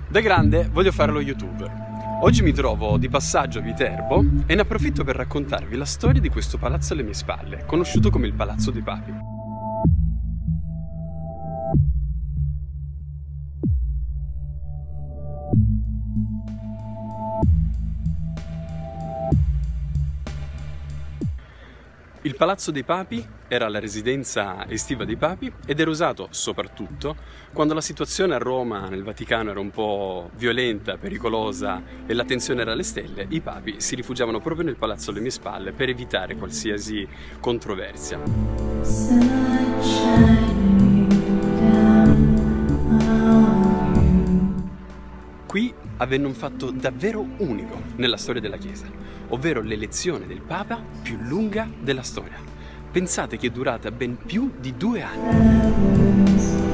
Da grande voglio fare lo youtuber. Oggi mi trovo di passaggio a Viterbo e ne approfitto per raccontarvi la storia di questo palazzo alle mie spalle, conosciuto come il Palazzo dei Papi. Il Palazzo dei Papi era la residenza estiva dei papi ed era usato soprattutto quando la situazione a Roma, nel Vaticano, era un po' violenta, pericolosa e la tensione era alle stelle. I papi si rifugiavano proprio nel palazzo alle mie spalle per evitare qualsiasi controversia. Qui avvenne un fatto davvero unico nella storia della Chiesa, ovvero l'elezione del Papa più lunga della storia. Pensate che è durata ben più di 2 anni.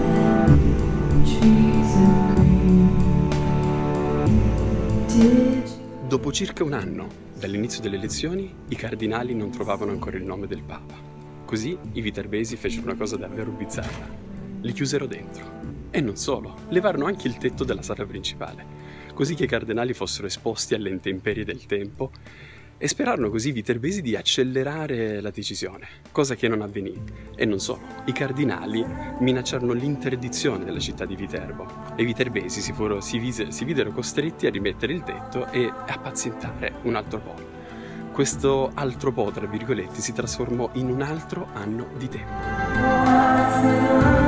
Dopo circa un anno dall'inizio delle elezioni, i cardinali non trovavano ancora il nome del Papa. Così i viterbesi fecero una cosa davvero bizzarra. Li chiusero dentro. E non solo, levarono anche il tetto della sala principale, così che i cardinali fossero esposti alle intemperie del tempo e sperarono così i viterbesi di accelerare la decisione, cosa che non avvenì. E non solo, i cardinali minacciarono l'interdizione della città di Viterbo e i viterbesi si videro costretti a rimettere il tetto e a pazientare un altro po'. Questo altro po', tra virgolette, si trasformò in un altro anno di tempo.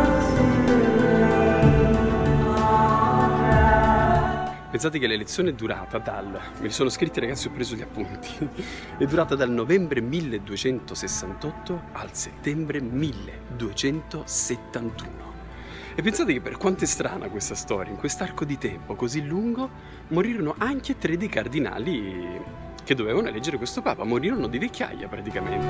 Pensate che l'elezione è durata me li sono scritti ragazzi, ho preso gli appunti, è durata dal novembre 1268 al settembre 1271. E pensate che per quanto è strana questa storia, in quest'arco di tempo così lungo, morirono anche 3 dei cardinali che dovevano eleggere questo papa, morirono di vecchiaia praticamente.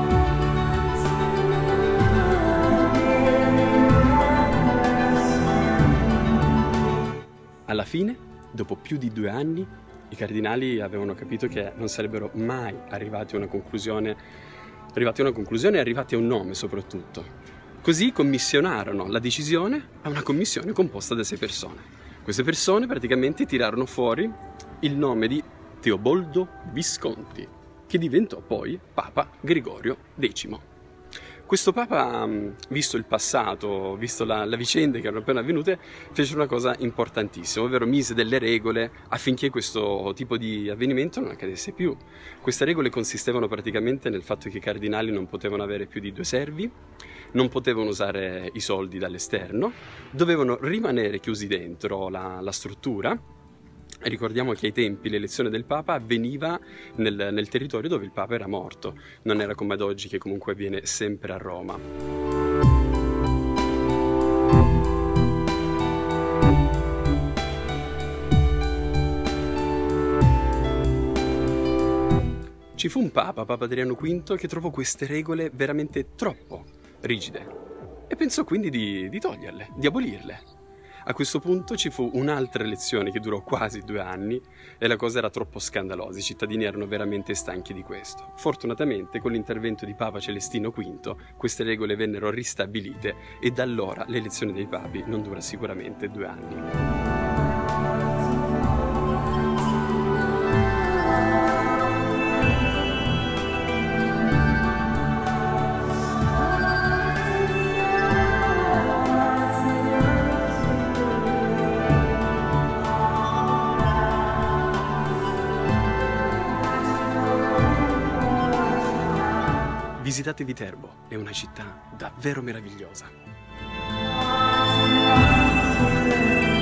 Alla fine, dopo più di 2 anni, i cardinali avevano capito che non sarebbero mai arrivati a una conclusione e arrivati a un nome soprattutto. Così commissionarono la decisione a una commissione composta da 6 persone. Queste persone praticamente tirarono fuori il nome di Teobaldo Visconti, che diventò poi Papa Gregorio X. Questo Papa, visto il passato, visto la vicenda che erano appena avvenute, fece una cosa importantissima, ovvero mise delle regole affinché questo tipo di avvenimento non accadesse più. Queste regole consistevano praticamente nel fatto che i cardinali non potevano avere più di 2 servi, non potevano usare i soldi dall'esterno, dovevano rimanere chiusi dentro la struttura. Ricordiamo che ai tempi l'elezione del Papa avveniva nel territorio dove il Papa era morto, non era come ad oggi che comunque avviene sempre a Roma. Ci fu un Papa Adriano V, che trovò queste regole veramente troppo rigide e pensò quindi di toglierle, di abolirle. A questo punto ci fu un'altra elezione che durò quasi 2 anni e la cosa era troppo scandalosa, i cittadini erano veramente stanchi di questo. Fortunatamente con l'intervento di Papa Celestino V queste regole vennero ristabilite e da allora l'elezione dei papi non dura sicuramente 2 anni. Visitate Viterbo, è una città davvero meravigliosa.